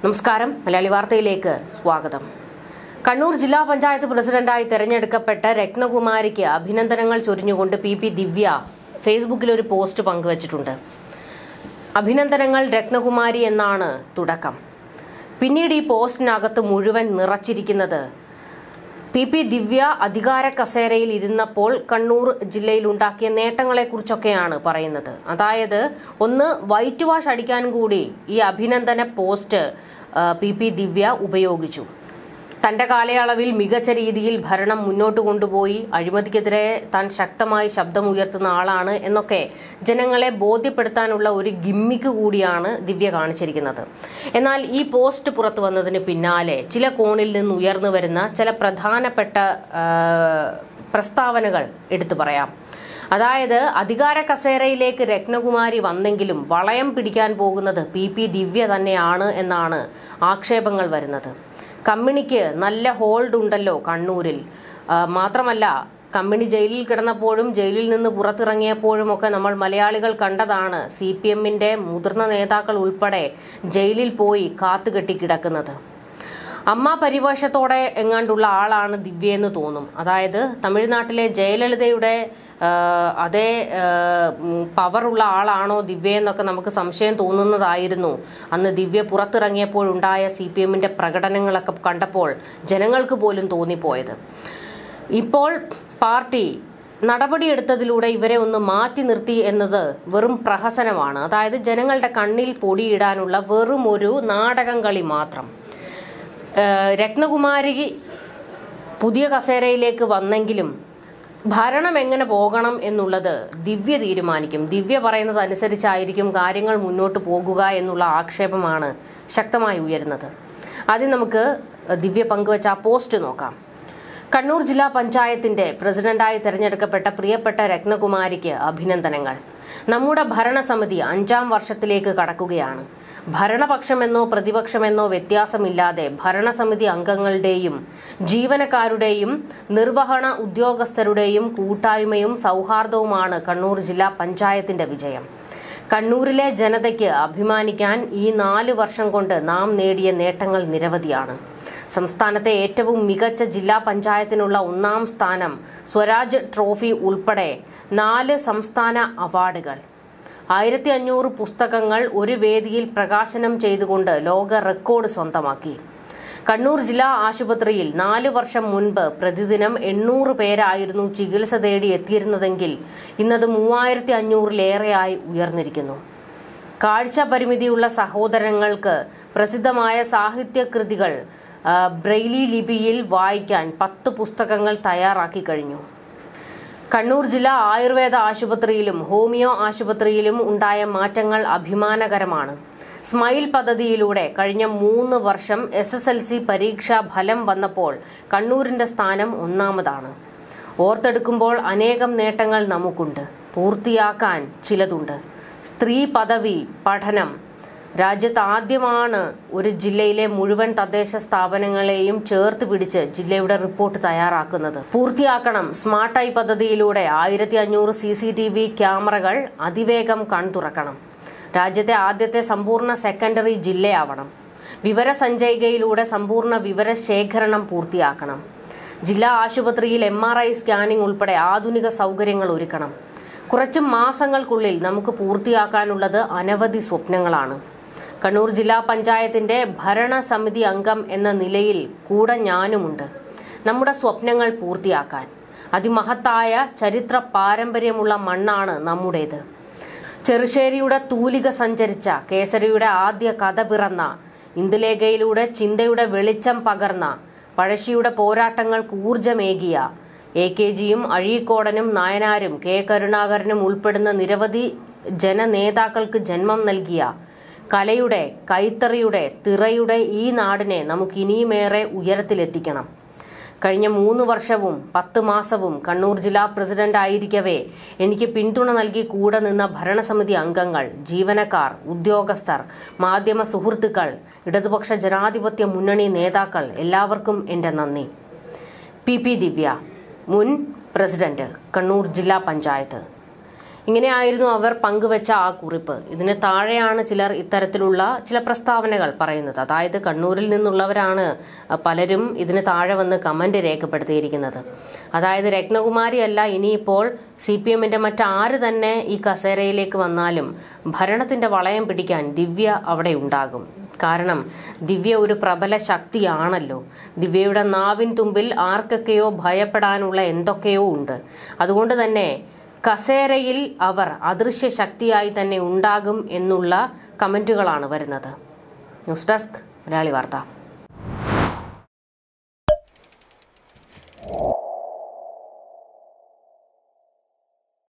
നമസ്കാരം. മലയാളി വാർത്തയിലേക്ക് സ്വാഗതം. കണ്ണൂർ ജില്ലാ പഞ്ചായത്ത് പ്രസിഡന്റായി തെരഞ്ഞെടുക്കപ്പെട്ട രത്നകുമാരിക്ക് അഭിനന്ദനങ്ങൾ ചൊരിഞ്ഞുകൊണ്ട് പി ദിവ്യ ഫേസ്ബുക്കിൽ ഒരു പോസ്റ്റ് പങ്കുവച്ചിട്ടുണ്ട്. അഭിനന്ദനങ്ങൾ രത്നകുമാരി എന്നാണ് തുടക്കം. പിന്നീട് ഈ പോസ്റ്റിനകത്ത് മുഴുവൻ നിറച്ചിരിക്കുന്നത് പി ദിവ്യ അധികാര കസേരയിൽ ഇരുന്നപ്പോൾ കണ്ണൂർ ജില്ലയിൽ ഉണ്ടാക്കിയ നേട്ടങ്ങളെക്കുറിച്ചൊക്കെയാണ് പറയുന്നത്. അതായത് ഒന്ന് വൈറ്റ് വാഷ് അടിക്കാൻ കൂടി ഈ അഭിനന്ദന പോസ്റ്റ് പി ദിവ്യ ഉപയോഗിച്ചു. തന്റെ കാലയളവിൽ മികച്ച രീതിയിൽ ഭരണം മുന്നോട്ട് കൊണ്ടുപോയി അഴിമതിക്കെതിരെ താൻ ശക്തമായി ശബ്ദമുയർത്തുന്ന ആളാണ് എന്നൊക്കെ ജനങ്ങളെ ബോധ്യപ്പെടുത്താനുള്ള ഒരു ഗിമ്മിക്ക് കൂടിയാണ് ദിവ്യ കാണിച്ചിരിക്കുന്നത്. എന്നാൽ ഈ പോസ്റ്റ് പുറത്തു വന്നതിന് പിന്നാലെ ചില കോണിൽ നിന്ന് ഉയർന്നു വരുന്ന ചില പ്രധാനപ്പെട്ട പ്രസ്താവനകൾ എടുത്തു പറയാം. അതായത് അധികാര കസേരയിലേക്ക് രത്നകുമാരി വന്നെങ്കിലും വളയം പിടിക്കാൻ പോകുന്നത് പി ദിവ്യ തന്നെയാണ് എന്നാണ് ആക്ഷേപങ്ങൾ വരുന്നത്. കമ്മിണിക്ക് നല്ല ഹോൾഡ് ഉണ്ടല്ലോ കണ്ണൂരിൽ. മാത്രമല്ല, കമ്മിണി ജയിലിൽ കിടന്നപ്പോഴും ജയിലിൽ നിന്ന് പുറത്തിറങ്ങിയപ്പോഴും ഒക്കെ നമ്മൾ മലയാളികൾ കണ്ടതാണ് CPM-ന്റെ മുതിർന്ന നേതാക്കൾ ഉൾപ്പെടെ ജയിലിൽ പോയി കാത്തുകെട്ടി കിടക്കുന്നത്. അമ്മ പരിവേഷത്തോടെ എങ്ങാണ്ടുള്ള ആളാണ് ദിവ്യയെന്ന് തോന്നും. അതായത് തമിഴ്നാട്ടിലെ ജയലളിതയുടെ അതേ പവറുള്ള ആളാണോ ദിവ്യ എന്നൊക്കെ നമുക്ക് സംശയം തോന്നുന്നതായിരുന്നു അന്ന് ദിവ്യ പുറത്തിറങ്ങിയപ്പോഴുണ്ടായ CPM-ന്റെ പ്രകടനങ്ങളൊക്കെ കണ്ടപ്പോൾ ജനങ്ങൾക്ക് പോലും തോന്നിപ്പോയത്. ഇപ്പോൾ പാർട്ടി നടപടിയെടുത്തതിലൂടെ ഇവരെ ഒന്ന് മാറ്റി നിർത്തി എന്നത് വെറും പ്രഹസനമാണ്. അതായത് ജനങ്ങളുടെ കണ്ണിൽ പൊടിയിടാനുള്ള വെറും ഒരു നാടകം കളി മാത്രം. രത്നകുമാരി പുതിയ കസേരയിലേക്ക് വന്നെങ്കിലും ഭരണം എങ്ങനെ പോകണം എന്നുള്ളത് ദിവ്യ തീരുമാനിക്കും. ദിവ്യ പറയുന്നത് അനുസരിച്ചായിരിക്കും കാര്യങ്ങൾ മുന്നോട്ട് പോകുക എന്നുള്ള ആക്ഷേപമാണ് ശക്തമായി ഉയരുന്നത്. ആദ്യം നമുക്ക് ദിവ്യ പങ്കുവച്ച ആ പോസ്റ്റ് നോക്കാം. കണ്ണൂർ ജില്ലാ പഞ്ചായത്തിന്റെ പ്രസിഡന്റായി തെരഞ്ഞെടുക്കപ്പെട്ട പ്രിയപ്പെട്ട രത്നകുമാരിക്ക് അഭിനന്ദനങ്ങൾ. നമ്മുടെ ഭരണസമിതി 5ാം വർഷത്തിലേക്ക് കടക്കുകയാണ്. ഭരണപക്ഷമെന്നോ പ്രതിപക്ഷമെന്നോ വ്യത്യാസമില്ലാതെ ഭരണസമിതി അംഗങ്ങളുടെയും ജീവനക്കാരുടെയും നിർവഹണ ഉദ്യോഗസ്ഥരുടെയും കൂട്ടായ്മയും സൗഹാർദ്ദവുമാണ് കണ്ണൂർ ജില്ലാ പഞ്ചായത്തിന്റെ വിജയം. കണ്ണൂരിലെ ജനതയ്ക്ക് അഭിമാനിക്കാൻ ഈ 4 വർഷം കൊണ്ട് നാം നേടിയ നേട്ടങ്ങൾ നിരവധിയാണ്. സംസ്ഥാനത്തെ ഏറ്റവും മികച്ച ജില്ലാ പഞ്ചായത്തിനുള്ള 1ാം സ്ഥാനം, സ്വരാജ് ട്രോഫി ഉൾപ്പെടെ 4 സംസ്ഥാന അവാർഡുകൾ, 1500 പുസ്തകങ്ങൾ ഒരു വേദിയിൽ പ്രകാശനം ചെയ്തുകൊണ്ട് ലോക റെക്കോർഡ് സ്വന്തമാക്കി. കണ്ണൂർ ജില്ലാ ആശുപത്രിയിൽ 4 വർഷം മുൻപ് പ്രതിദിനം 800 പേരായിരുന്നു ചികിത്സ തേടി എത്തിയിരുന്നതെങ്കിൽ ഇന്നത് 3500-ലേറെയായി ഉയർന്നിരിക്കുന്നു. കാഴ്ച പരിമിതിയുള്ള സഹോദരങ്ങൾക്ക് പ്രസിദ്ധമായ സാഹിത്യകൃതികൾ ബ്രെയിലി ലിപിയിൽ വായിക്കാൻ 10 പുസ്തകങ്ങൾ തയ്യാറാക്കി കഴിഞ്ഞു. കണ്ണൂർ ജില്ലാ ആയുർവേദ ആശുപത്രിയിലും ഹോമിയോ ആശുപത്രിയിലും ഉണ്ടായ മാറ്റങ്ങൾ അഭിമാനകരമാണ്. സ്മൈൽ പദ്ധതിയിലൂടെ കഴിഞ്ഞ 3 വർഷം SSLC പരീക്ഷാ ഫലം വന്നപ്പോൾ കണ്ണൂരിന്റെ സ്ഥാനം 1ാമതാണ്. ഓർത്തെടുക്കുമ്പോൾ അനേകം നേട്ടങ്ങൾ നമുക്കുണ്ട്. പൂർത്തിയാക്കാൻ ചിലതുണ്ട്. സ്ത്രീ പദവി പഠനം രാജ്യത്ത് ആദ്യമാണ് ഒരു ജില്ലയിലെ മുഴുവൻ തദ്ദേശ സ്ഥാപനങ്ങളെയും ചേർത്ത് പിടിച്ച് ജില്ലയുടെ റിപ്പോർട്ട് തയ്യാറാക്കുന്നത്. പൂർത്തിയാക്കണം. സ്മാർട്ട് ഐ പദ്ധതിയിലൂടെ 1500 CCTV ക്യാമറകൾ അതിവേഗം കൺതുറക്കണം. രാജ്യത്തെ ആദ്യത്തെ സമ്പൂർണ്ണ സെക്കൻഡറി ജില്ലയാവണം. വിവരസഞ്ചയികയിലൂടെ സമ്പൂർണ്ണ വിവരശേഖരണം പൂർത്തിയാക്കണം. ജില്ലാ ആശുപത്രിയിൽ MRI സ്കാനിംഗ് ഉൾപ്പെടെ ആധുനിക സൗകര്യങ്ങൾ ഒരുക്കണം. കുറച്ച് മാസങ്ങൾക്കുള്ളിൽ നമുക്ക് പൂർത്തിയാക്കാനുള്ളത് അനവധി സ്വപ്നങ്ങളാണ്. കണ്ണൂർ ജില്ലാ പഞ്ചായത്തിന്റെ ഭരണസമിതി അംഗം എന്ന നിലയിൽ കൂടെ ഞാനുമുണ്ട്. നമ്മുടെ സ്വപ്നങ്ങൾ പൂർത്തിയാക്കാൻ. അതിമഹത്തായ ചരിത്ര പാരമ്പര്യമുള്ള മണ്ണാണ് നമ്മുടേത്. ചെറുശ്ശേരിയുടെ തൂലിക സഞ്ചരിച്ച, കേസരിയുടെ ആദ്യ കഥ പിറന്ന, ഇന്ദുലേഖയിലൂടെ ചിന്തയുടെ വെളിച്ചം പകർന്ന, പഴശ്ശിയുടെ പോരാട്ടങ്ങൾക്ക് ഊർജമേകിയ, AKGയും അഴീക്കോടനും നായനാരും K കരുണാകരനും ഉൾപ്പെടുന്ന നിരവധി ജനനേതാക്കൾക്ക് ജന്മം നൽകിയ, കലയുടെ, കൈത്തറിയുടെ, തിറയുടെ ഈ നാടിനെ നമുക്ക് ഇനിയുമേറെ ഉയരത്തിലെത്തിക്കണം. കഴിഞ്ഞ 3 വർഷവും 10 മാസവും കണ്ണൂർ ജില്ലാ പ്രസിഡന്റ് ആയിരിക്കവേ എനിക്ക് പിന്തുണ നൽകി കൂടെ നിന്ന ഭരണസമിതി അംഗങ്ങൾ, ജീവനക്കാർ, ഉദ്യോഗസ്ഥർ, മാധ്യമ സുഹൃത്തുക്കൾ, ഇടതുപക്ഷ ജനാധിപത്യ മുന്നണി നേതാക്കൾ, എല്ലാവർക്കും എൻ്റെ നന്ദി. പി ദിവ്യ, മുൻ പ്രസിഡന്റ്, കണ്ണൂർ ജില്ലാ പഞ്ചായത്ത്. ഇങ്ങനെയായിരുന്നു അവർ പങ്കുവച്ച ആ കുറിപ്പ്. ഇതിന് താഴെയാണ് ചിലർ ഇത്തരത്തിലുള്ള ചില പ്രസ്താവനകൾ പറയുന്നത്. അതായത് കണ്ണൂരിൽ നിന്നുള്ളവരാണ് പലരും ഇതിന് താഴെ വന്ന് കമന്റ് രേഖപ്പെടുത്തിയിരിക്കുന്നത്. അതായത് രത്നകുമാരി അല്ല, ഇനിയിപ്പോൾ CPMന്റെ മറ്റാര് തന്നെ ഈ കസേരയിലേക്ക് വന്നാലും ഭരണത്തിന്റെ വളയം പിടിക്കാൻ ദിവ്യ അവിടെ ഉണ്ടാകും. കാരണം ദിവ്യ ഒരു പ്രബല ശക്തിയാണല്ലോ. ദിവ്യയുടെ നാവിൻ തുമ്പിൽ ആർക്കൊക്കെയോ ഭയപ്പെടാനുള്ള എന്തൊക്കെയോ ഉണ്ട്. അതുകൊണ്ട് തന്നെ കസേരയിൽ അവർ അദൃശ്യ ശക്തിയായി തന്നെ ഉണ്ടാകും എന്നുള്ള കമന്റുകളാണ് വരുന്നത്. ന്യൂസ് ഡെസ്ക് മലയാളി വാർത്ത.